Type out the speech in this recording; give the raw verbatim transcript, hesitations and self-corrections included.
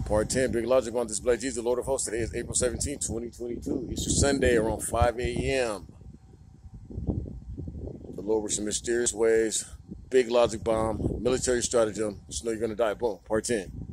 Part ten, Big Logic on display. Jesus, the Lord of Hosts. Today is April seventeenth, twenty twenty-two. Easter Sunday around five A M The Lord works in mysterious ways. Big Logic bomb. Military stratagem. Just know you're going to die. Boom. Part ten.